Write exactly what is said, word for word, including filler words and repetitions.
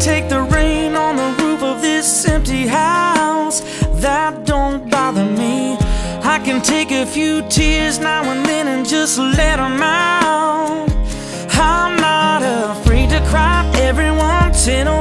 take the rain on the roof of this empty house. That don't bother me. I can take a few tears now and then and just let them out. I'm not afraid to cry. Everyone tell